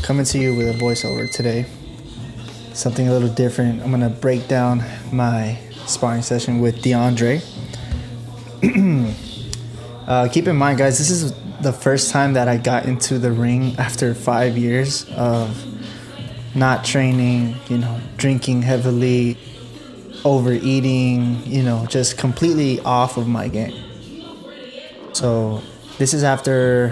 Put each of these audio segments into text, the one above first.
Coming to you with a voiceover today. Something a little different. I'm gonna break down my sparring session with DeAndre. Keep in mind, guys, this is the first time that I got into the ring after 5 years of not training, drinking heavily, overeating, just completely off of my game. So this is after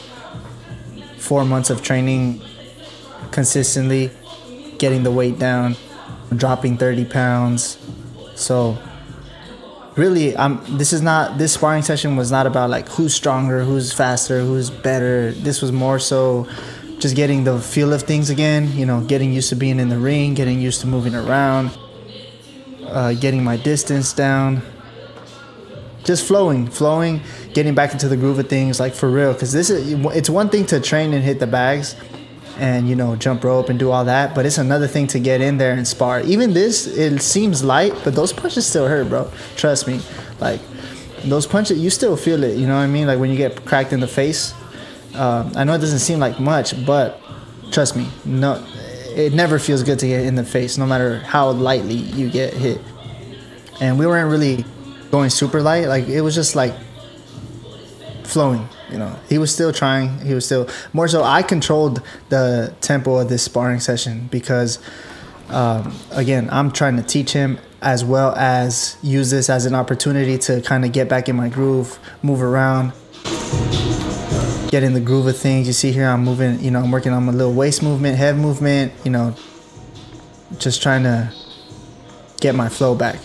4 months of training consistently, getting the weight down, dropping 30 pounds. So really, this sparring session was not about like who's stronger, who's faster, who's better. This was more so just getting the feel of things again, getting used to being in the ring, getting used to moving around, getting my distance down, just flowing, getting back into the groove of things, like for real. Because it's one thing to train and hit the bags and jump rope and do all that, but it's another thing to get in there and spar. Even this, it seems light, but those punches still hurt, bro. Trust me. Like those punches, you still feel it. You know what I mean? Like when you get cracked in the face. I know it doesn't seem like much, but trust me, no, it never feels good to get in the face, no matter how lightly you get hit. And we weren't really going super light. Like it was just like flowing. He was still trying. He was still more so. I controlled the tempo of this sparring session because, again, I'm trying to teach him as well as use this as an opportunity to kind of get back in my groove, move around, get in the groove of things. You see here, I'm moving. I'm working on my little waist movement, head movement. Just trying to get my flow back.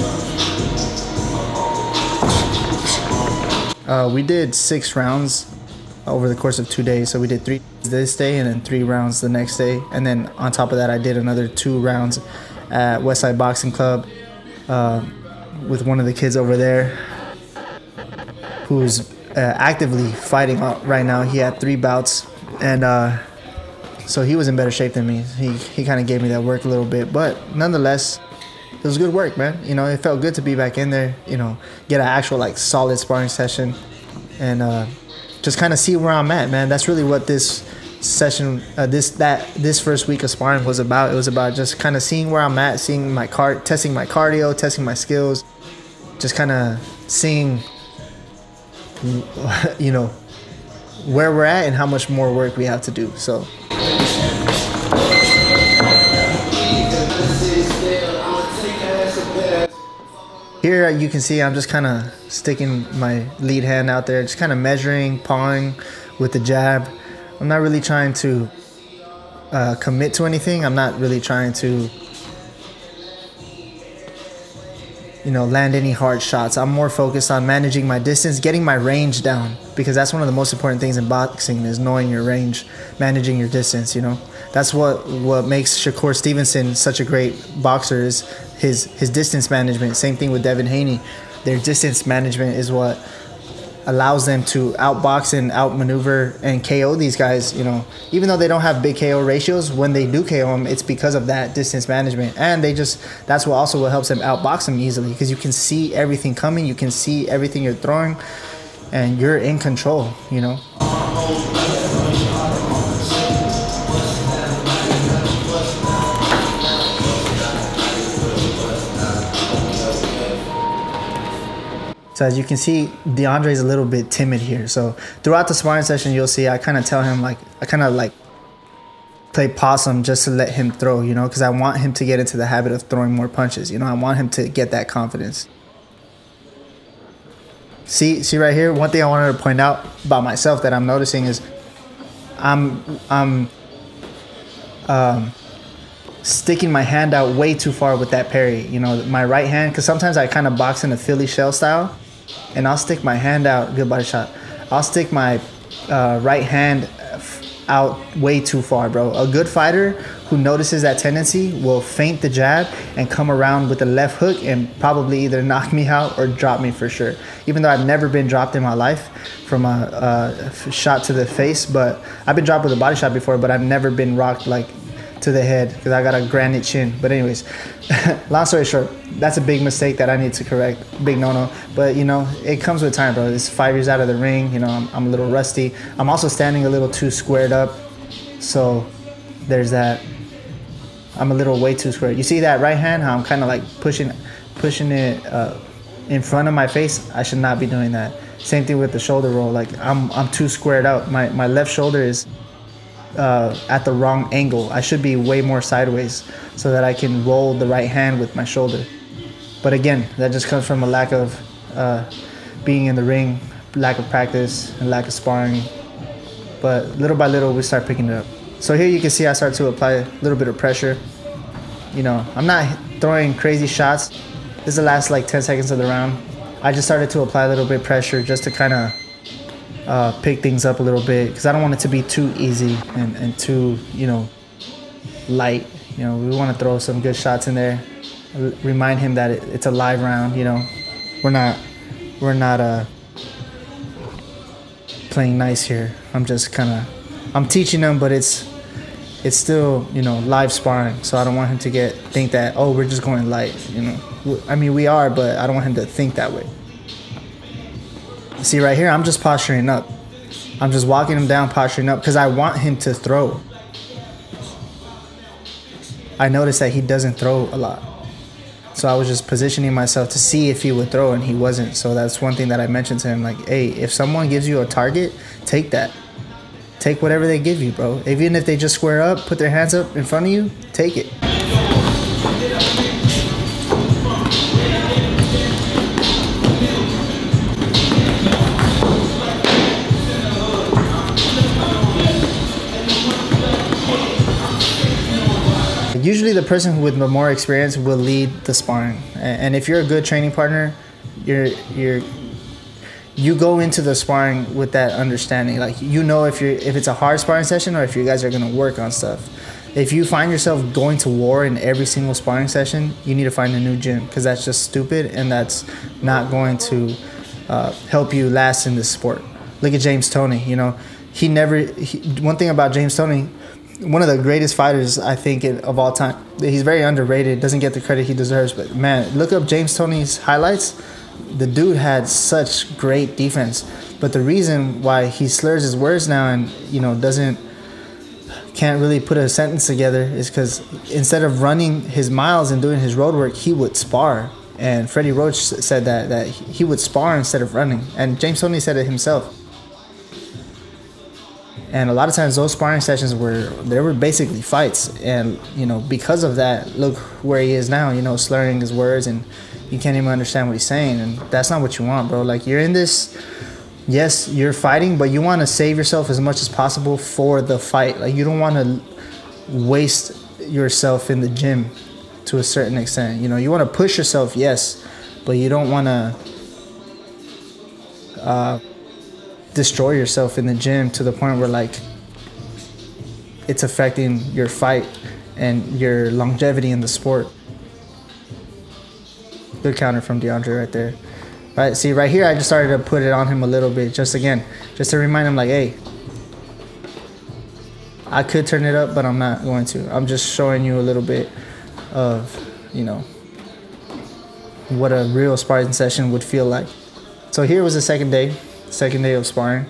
We did 6 rounds over the course of 2 days. So we did 3 this day and then 3 rounds the next day. And then on top of that, I did another 2 rounds at Westside Boxing Club with one of the kids over there who's actively fighting right now. He had 3 bouts, and so he was in better shape than me. He kind of gave me that work a little bit, but nonetheless, it was good work, man. It felt good to be back in there, get an actual like solid sparring session and just kind of see where I'm at, man. That's really what this session, this first week of sparring was about. It was about just kind of seeing where I'm at, seeing my testing my cardio, testing my skills, just kind of seeing, where we're at and how much more work we have to do. So. Here you can see I'm just kind of sticking my lead hand out there, just kind of measuring, pawing with the jab. I'm not really trying to commit to anything. I'm not really trying to, land any hard shots. I'm more focused on managing my distance, getting my range down, because that's one of the most important things in boxing is knowing your range, managing your distance. That's what makes Shakur Stevenson such a great boxer, is his distance management. Same thing with Devin Haney. Their distance management is what allows them to outbox and outmaneuver and KO these guys. Even though they don't have big KO ratios, when they do KO them, it's because of that distance management. And that's what helps them outbox them easily, because you can see everything coming, you can see everything you're throwing, and you're in control. So as you can see, DeAndre is a little bit timid here. So throughout the sparring session, you'll see I kind of tell him, I kind of play possum just to let him throw, because I want him to get into the habit of throwing more punches. I want him to get that confidence. See right here, one thing I wanted to point out about myself that I'm noticing is I'm sticking my hand out way too far with that parry. My right hand, because sometimes I kind of box in a Philly shell style, and I'll stick my hand out, good body shot. I'll stick my right hand out way too far, bro. A good fighter who notices that tendency will feint the jab and come around with the left hook and probably either knock me out or drop me for sure. Even though I've never been dropped in my life from a shot to the face, but I've been dropped with a body shot before, but I've never been rocked to the head because I got a granite chin. But anyways, long story short, that's a big mistake that I need to correct. Big no-no. But, it comes with time, bro. It's 5 years out of the ring. I'm a little rusty. I'm also standing a little too squared up. So there's that I'm a little way too square. You see that right hand, how I'm kind of like pushing it in front of my face? I should not be doing that. Same thing with the shoulder roll. Like I'm too squared out. My left shoulder is at the wrong angle. I should be way more sideways so that I can roll the right hand with my shoulder. But again, that just comes from a lack of being in the ring, lack of practice, and lack of sparring. But little by little, we start picking it up. So here you can see I start to apply a little bit of pressure. You know, I'm not throwing crazy shots. This is the last like 10 seconds of the round. I just started to apply a little bit of pressure just to kind of pick things up a little bit, because I don't want it to be too easy and too, you know, light. You know, we want to throw some good shots in there. Remind him that it's a live round. You know, we're not playing nice here. I'm just I'm teaching him, but it's still, you know, live sparring. So I don't want him to think that, oh, we're just going light. You know, I mean, we are, but I don't want him to think that way. See right here, I'm just posturing up. I'm just walking him down, posturing up, because I want him to throw. I noticed that he doesn't throw a lot. So I was just positioning myself to see if he would throw, and he wasn't. So that's one thing that I mentioned to him, like, hey, if someone gives you a target, take that. Take whatever they give you, bro. Even if they just square up, put their hands up in front of you, take it. Usually the person with the more experience will lead the sparring. And if you're a good training partner, you go into the sparring with that understanding. Like, you know, if it's a hard sparring session or if you guys are gonna work on stuff. If you find yourself going to war in every single sparring session, you need to find a new gym, because that's just stupid and that's not going to help you last in this sport. Look at James Toney. You know, one thing about James Toney, one of the greatest fighters, I think, of all time. He's very underrated, doesn't get the credit he deserves. But man, look up James Toney's highlights. The dude had such great defense. But the reason why he slurs his words now and, you know, can't really put a sentence together is because instead of running his miles and doing his road work, he would spar. And Freddie Roach said that he would spar instead of running. And James Toney said it himself. And a lot of times those sparring sessions were basically fights. And, you know, because of that, look where he is now, you know, slurring his words and you can't even understand what he's saying. And that's not what you want, bro. Like, you're in this, yes, you're fighting, but you want to save yourself as much as possible for the fight. Like, you don't want to waste yourself in the gym to a certain extent. You know, you want to push yourself, yes, but you don't want to destroy yourself in the gym to the point where, like, it's affecting your fight and your longevity in the sport. Good counter from DeAndre right there. Right, see right here, I just started to put it on him a little bit, just to remind him, like, hey, I could turn it up, but I'm not going to. I'm just showing you a little bit of, you know, what a real sparring session would feel like. So here was the second day of sparring.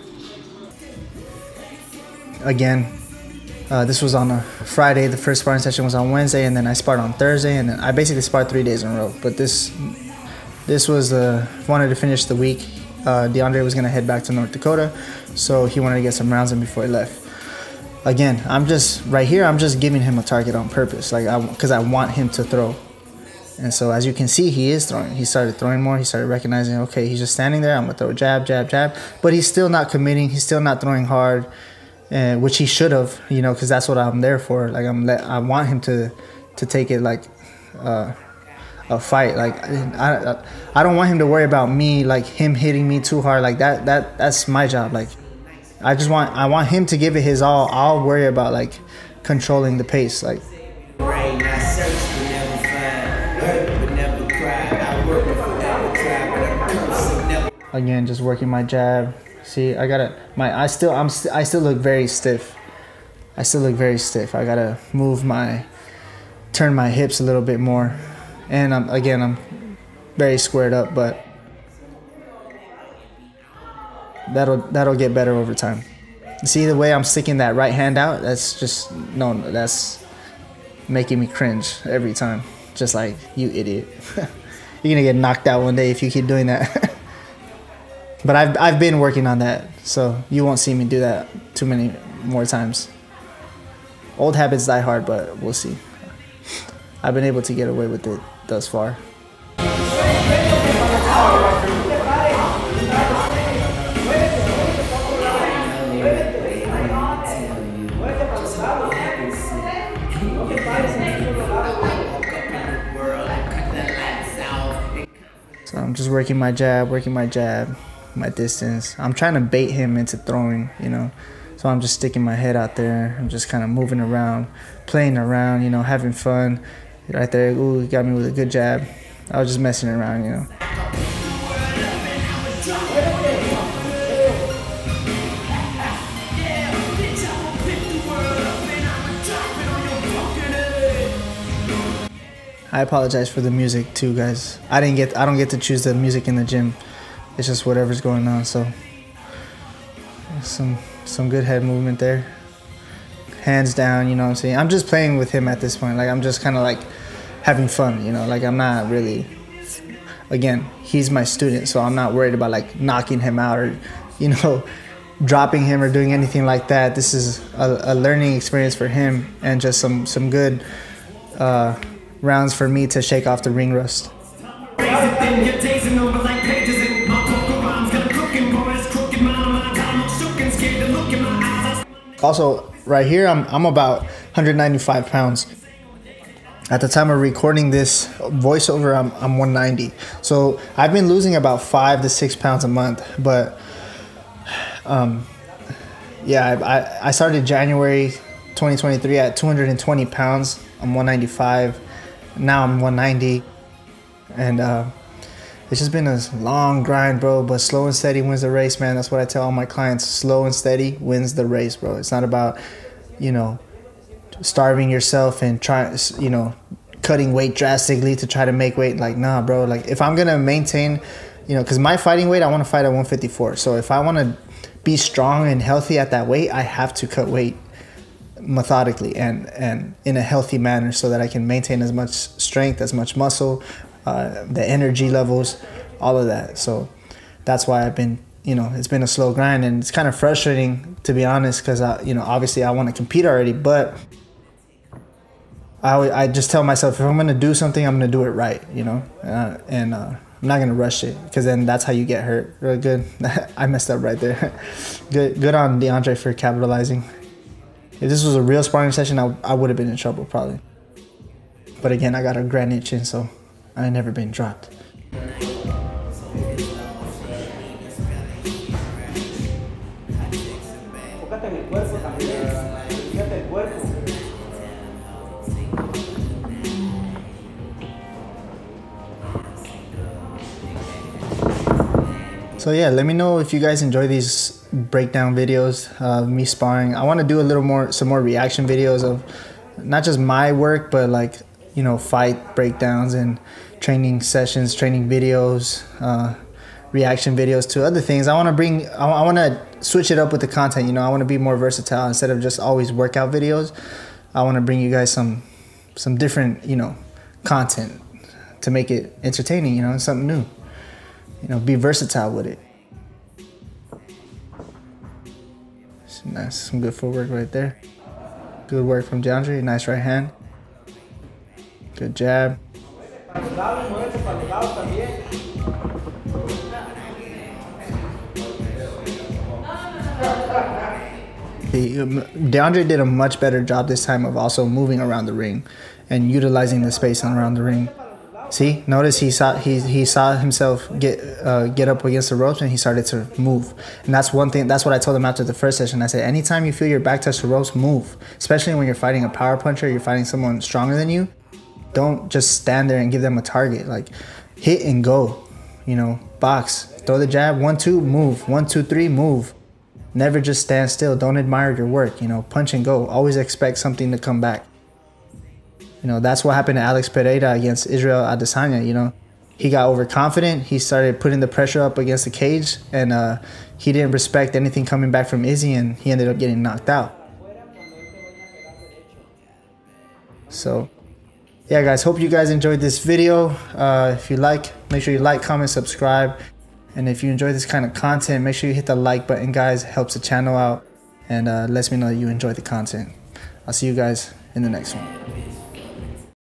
Again, this was on a Friday. The first sparring session was on Wednesday, and then I sparred on Thursday, and then I basically sparred 3 days in a row. But this was wanted to finish the week. DeAndre was gonna head back to North Dakota, so he wanted to get some rounds in before he left. Again, I'm just giving him a target on purpose, like, because I want him to throw. And so as you can see, he is throwing. He started throwing more. He started recognizing, okay, he's just standing there. I'm going to throw jab, jab, jab. But he's still not committing. He's still not throwing hard, which he should have, you know, because that's what I'm there for. Like, I want him to take it like a fight. Like, I don't want him to worry about me, like him hitting me too hard. Like, that's my job. Like, I want him to give it his all. I'll worry about, like, controlling the pace. Like, again, just working my jab. See, I still look very stiff. I gotta turn my hips a little bit more. And I'm very squared up, but that'll get better over time. See the way I'm sticking that right hand out? That's just, no, that's making me cringe every time. Just like, you idiot. You're gonna get knocked out one day if you keep doing that. But I've been working on that, so you won't see me do that too many more times. Old habits die hard, but we'll see. I've been able to get away with it thus far. So I'm just working my jab, my distance. I'm trying to bait him into throwing, you know. So I'm just sticking my head out there. I'm just kind of moving around, playing around, you know, having fun. Right there, ooh, he got me with a good jab. I was just messing around, you know. I apologize for the music too, guys. I don't get to choose the music in the gym. It's just whatever's going on. So some good head movement there. Hands down, you know what I'm saying? I'm just playing with him at this point. Like, I'm just kind of like having fun, you know? Like, I'm not really, again, he's my student, so I'm not worried about like knocking him out or, you know, dropping him or doing anything like that. This is a learning experience for him and just some good rounds for me to shake off the ring rust. Also, right here, I'm about 195 pounds. At the time of recording this voiceover, I'm 190. So I've been losing about 5 to 6 pounds a month. But yeah, I started January 2023 at 220 pounds. I'm 195. Now I'm 190. And it's just been a long grind, bro. But slow and steady wins the race, man. That's what I tell all my clients. Slow and steady wins the race, bro. It's not about, you know, starving yourself and you know, cutting weight drastically to try to make weight. Like, nah, bro. Like, if I'm gonna maintain, you know, because my fighting weight, I want to fight at 154. So if I want to be strong and healthy at that weight, I have to cut weight methodically and in a healthy manner so that I can maintain as much strength, as much muscle, the energy levels, all of that. So that's why I've been, you know, it's been a slow grind, and it's kind of frustrating, to be honest, because you know, obviously I want to compete already, but I just tell myself, if I'm going to do something, I'm going to do it right, you know, and I'm not going to rush it, because then that's how you get hurt. Really good. I messed up right there. Good on DeAndre for capitalizing. If this was a real sparring session, I would have been in trouble probably. But again, I got a granite chin, so I ain't never been dropped. So yeah, let me know if you guys enjoy these breakdown videos of me sparring. I want to do some more reaction videos of not just my work, but like, you know, fight breakdowns and training sessions, training videos, reaction videos to other things. I want to switch it up with the content. You know, I want to be more versatile instead of just always workout videos. I want to bring you guys some different, you know, content to make it entertaining, you know, something new. You know, be versatile with it. Nice, some good footwork right there. Good work from DeAndre, nice right hand. Good jab. DeAndre did a much better job this time of also moving around the ring and utilizing the space around the ring. See, notice he saw himself get up against the ropes, and he started to move. And that's one thing. That's what I told him after the first session. I said, anytime you feel your back touch the ropes, move. Especially when you're fighting a power puncher, you're fighting someone stronger than you. Don't just stand there and give them a target. Like, hit and go. You know, box, throw the jab, 1, 2, move. 1, 2, 3, move. Never just stand still. Don't admire your work. You know, punch and go. Always expect something to come back. You know, that's what happened to Alex Pereira against Israel Adesanya, you know. he got overconfident. He started putting the pressure up against the cage, and he didn't respect anything coming back from Izzy, and he ended up getting knocked out. So yeah, guys, hope you guys enjoyed this video. If you like, make sure you like, comment, subscribe. And if you enjoy this kind of content, make sure you hit the like button, guys. It helps the channel out and lets me know that you enjoy the content. I'll see you guys in the next one.